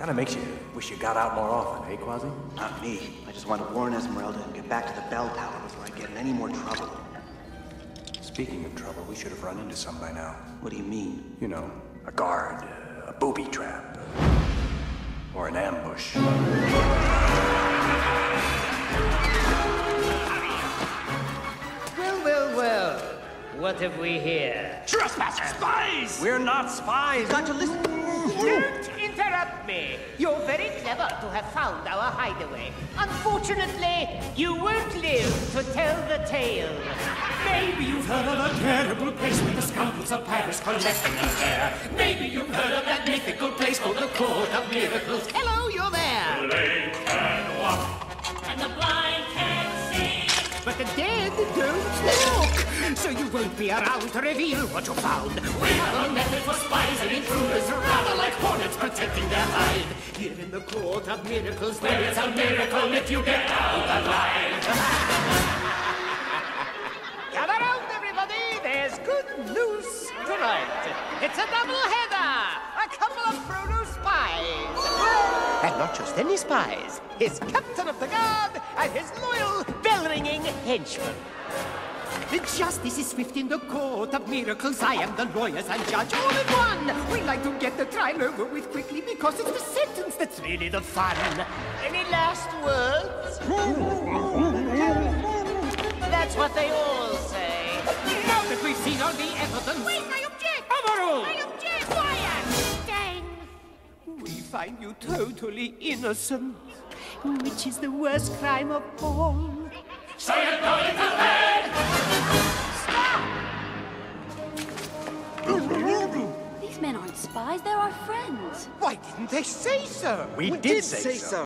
Kinda makes you wish you got out more often, eh, Quasi? Not me. I just want to warn Esmeralda and get back to the bell tower before I get in any more trouble. Speaking of trouble, we should have run into some by now. What do you mean? You know, a guard, a booby trap, or an ambush. Well, what have we here? Trespassers! Spies! We're not spies! Got to listen. Don't interrupt me. You're very clever to have found our hideaway. Unfortunately, you won't live to tell the tale. Maybe you've heard of a terrible place where the scoundrels of Paris collecting their fare. Maybe you've heard of that mythical place called the Court of Miracles. Hello, you're there. The lame can walk, and the blind can see. But the dead don't talk, so you won't be around to reveal what you found. We have a method for spies and intruders, rather like hornets protecting their hive. Here in the Court of Miracles, Where it's a miracle if you get out alive. Gather round, everybody. There's good news tonight. It's a double-header. A couple of Frodo spies. And not just any spies. His captain of the guard and his loyal, bell-ringing henchman. The justice is swift in the Court of Miracles. I am the lawyers and judge all in one. We like to get the trial over with quickly because it's the sentence that's really the fun. Any last words? That's what they all say. Now that we've seen all the evidence... Wait, I object! Overruled! I object! Quiet! Dang! We find you totally innocent, which is the worst crime of all. So you're going to bed! These men aren't spies, they're our friends. Why didn't they say so? We did say so.